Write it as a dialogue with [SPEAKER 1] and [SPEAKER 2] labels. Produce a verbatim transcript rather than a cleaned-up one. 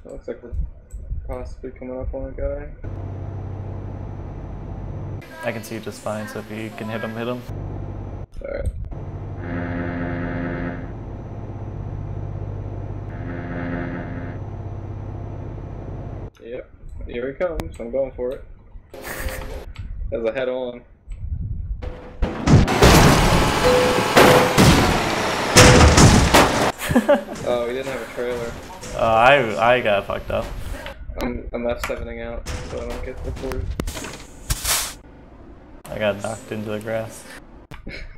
[SPEAKER 1] Looks like we're possibly coming up on a guy.
[SPEAKER 2] I can see you just fine, so if you can hit him, hit him.
[SPEAKER 1] Alright. Yep, here he comes. I'm going for it. As a head on. Oh, he didn't have a trailer.
[SPEAKER 2] Uh, I I got fucked up.
[SPEAKER 1] I'm I'm F sevening out, so I don't get reported.
[SPEAKER 2] I got knocked into the grass.